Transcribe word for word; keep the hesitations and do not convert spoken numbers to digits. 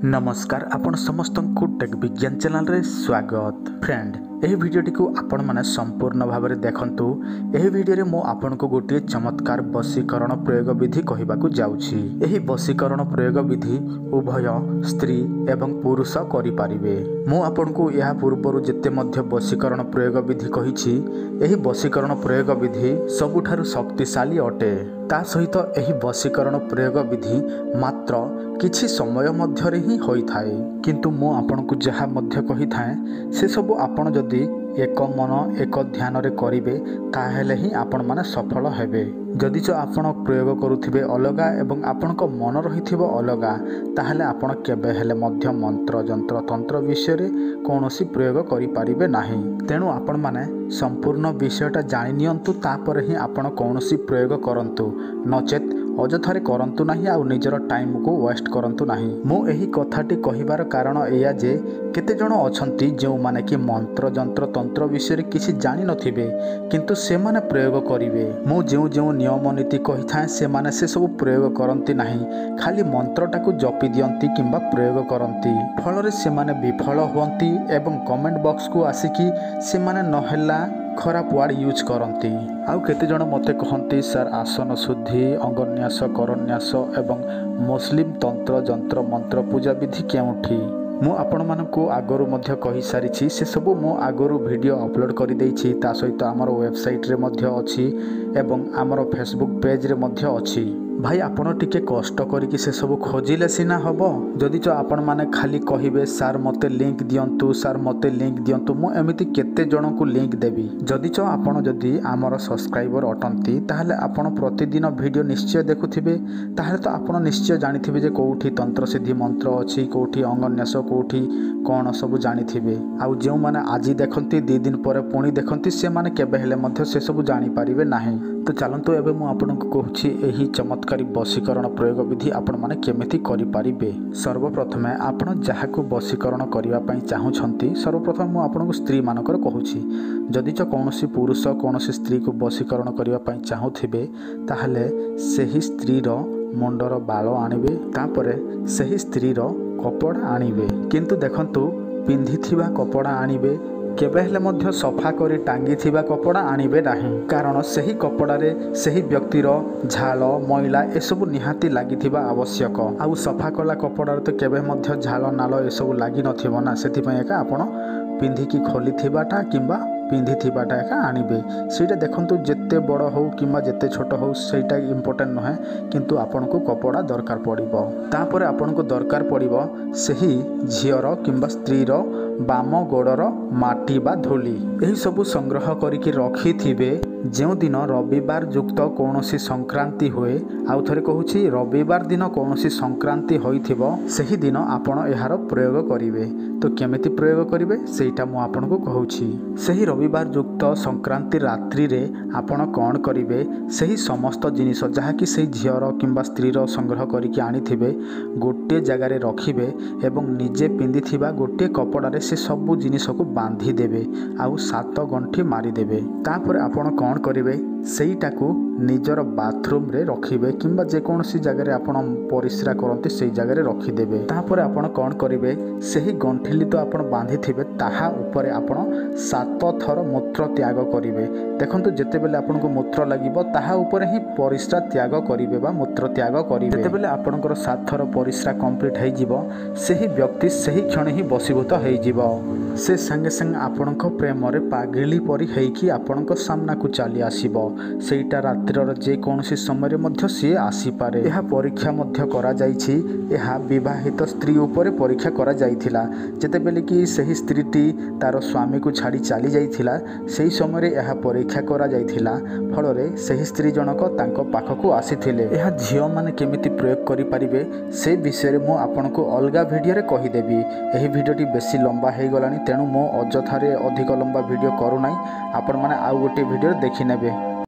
नमस्कार आपण समस्त को टेक विज्ञान चैनल रे स्वागत। फ्रेंड यह वीडियोटी को आपण माने संपूर्ण भाव में देखंतु। यह वीडियो रे मो आपण को गोटे चमत्कार वशीकरण प्रयोग विधि कहबाकू जाउछि। यही वशीकरण प्रयोग विधि उभय स्त्री एवं पुरुष करि पारिबे। मो आपण को यह पूर्व जेते मध्य वशीकरण प्रयोग विधि कहिछि यही वशीकरण प्रयोग विधि सबुठारु शक्तिशाली अटे। ता सहित यही वशीकरण प्रयोग विधि मात्र किछि समय मध्यरे ही होई थाए, किंतु मो आपण को जहा मध्य कहि थाए से सब आपण जदि एक मन एक ध्यान रे करिवे ताहेले ही आपण माने सफल हेबे। जदि जो आपण प्रयोग करुथिबे अलगा एवं आपण को मन रहिथिबो अलगा ताहेले आपण केबे हेले मध्य मंत्र जंत्र तंत्र विषय रे कोनोसी प्रयोग करि पारिबे नाही। तेणु आपण माने संपूर्ण विषयटा जानि नियंतु तापर ही आपण कोनोसी प्रयोग करंतु, नचेत अजथारे करंतु नाही आ निजर टाइम को वेस्ट करंतु नाही। मो एही कथाटी कहिबार कारण एया जे केते जण अछंती जो माने कि मंत्र जंत्र तंत्र विषय किछि जानि नथिबे किंतु से माने प्रयोग करिवे। मो जेउ जेउ नियम नीति कहि थाए से माने से सब प्रयोग करंती नाही, खाली मंत्रटा को जपि दियंती किंबा प्रयोग करंती। फल रे से माने विफल होंती एवं कमेंट बॉक्स को आसिकी से माने नहेला खराब वर्ड यूज करती। आउ केते जण मते कहती सर आसन शुद्धि अंगन्यास करन्यास एवं मुस्लिम तंत्र जंत्र मंत्र पूजा विधि केउठी। मु आपण मानकु आगरु मध्य कहि सारिछि से सब मो आगरु वीडियो अपलोड करि दैछि। ता सहित हमर वेबसाइट रे मध्य अछि एवं हमर फेसबुक पेज रे मध्य अछि। भाई आपण टिके कष्ट करिकि से सब खोजिले सिना हबो। जदि जो आपण माने खाली कहिबे सार मते लिंक दियंतु सार मते लिंक दियंतु मु एमिति केते जण को लिंक देबी। जदि जो आपण जदि हमर सब्सक्राइबर अटंती ताहले आपण प्रतिदिन वीडियो निश्चय देखुथिबे, ताहले तो आपण निश्चय जानिथिबे जे कोउठी तंत्र सिद्धि मंत्र अछि, कोउठी अंगन्यास, कोउठी कोन सब जानिथिबे। आउ जेउ माने आजि देखंती दि दिन पर पुणी देखंती से माने केबे हेले मध्य से सब जानि पारिबे नाही। तो चलंतु एबे मु आपन को कहूछि एही चमत्कारी वशीकरण प्रयोग विधि आपण माने केमिति करि पारिबे। सर्वप्रथमे आपण जहाको वशीकरण करिवा पई चाहुछंती सर्वप्रथम मु आपन को स्त्री मानकर कहूछि। जदि च कोनोसी पुरुष कोनोसी स्त्री को वशीकरण करिवा पई चाहुथिबे ताहले सेही स्त्री रो मुंडर बाल आनिबे, तापरे सेही स्त्री रो कपड़ा आनिबे। किंतु देखंतु पिंधिथिबा कपड़ा आनिबे, केबे हेले मध्य सफा करी टांगी थिबा कपड़ा आनिबे नाही। कारण सही कपड़ा रे सही व्यक्तिर झाल मैला ए सब निहाती लागिथिबा आवश्यक। आउ सफा कला कपड़ा रे तो केबे मध्य झाल नाल ए सब लागी नथिबो ना, सेति पय एका आपण पिंधिकी खोली थिबाटा किंबा पिंधि थिबाटा एका आनिबे। सेटा देखंतु जेते बड़ हो किंबा जेते छोट हो सेटा इंपोर्टेंट नहे, किंतु आपन को कपड़ा दरकार पड़िबो। तापर आपन को दरकार पड़िबो सही झियर किंबा स्त्री रो बाम गोड़र माटी बा धूली। एही सब संग्रह करिकि रखी थिबे। जेउ दिन रविवार युक्त कोनोसी संक्रांति होए, आउ थरे कहूछि रविवार दिन कोनोसी संक्रांति होइथिबो सही दिन आपण एहार प्रयोग करिवे। तो केमिति प्रयोग करिवे सेटा मु आपन को कहूछि। सही रविवार युक्त संक्रांति रात्रि रे आपण कोन करिवे सही समस्त जिनिस जहा कि सही झियर किंबा स्त्री रो संग्रह करिकि आनी थिबे गोटे जगह रे रखिबे एवं निजे पिंधि थिबा गोटे कपड़ा रे से सब जिनिस को बांधी देबे आउ सात गंठी मारी देबे। तापर आपण कोन करिवे सेईटा को निजर बाथरूम रे रखिबे किंबा जे कोनोसी जगह रे आपण परिश्रा करंती सेई जगह रे रखि देबे। तापर आपण कोन करिवे सही गंठिली तो आपण बांधी थिबे ताहा ऊपर आपण सात थर मूत्र त्याग करिवे। देखंतु जेते बेले आपण को मूत्र लागिबो ताहा ऊपर ही परिश्रा त्याग करिवे बा मूत्र त्याग करिवे। जेते बेले आपणकर सात थर परिश्रा कंप्लीट हे जिवो सही व्यक्ति सही क्षण ही बसीभूत हे जिवो। से संगे संगे आपणक प्रेम रे पागली परी हेकी आपणक सामना को चली आसीबो। सेटा रात्रिर जे कोनोसी समय रे मध्य से आसी पारे। एहा परीक्षा मध्य करा जाईछि। एहा विवाहित स्त्री ऊपर परीक्षा करा जाईथिला। जेते बेले कि सही स्त्रीटी तार स्वामी को छाड़ी चली जाईथिला सेही समय रे एहा परीक्षा करा जाईथिला। फल रे सही स्त्री जनक तांको पाखकु आसीथिले। एहा झियो माने केमिति प्रयोग करि परिबे से विषय रे मो आपन को अलगा वीडियो रे कहि देबी। एही वीडियोटी बेसी लंबा हे गलानी, तेणु मो अजथारे अधिक लंबा वीडियो करू नाही। आपण माने आउ गोटे वीडियो देखि नेबे।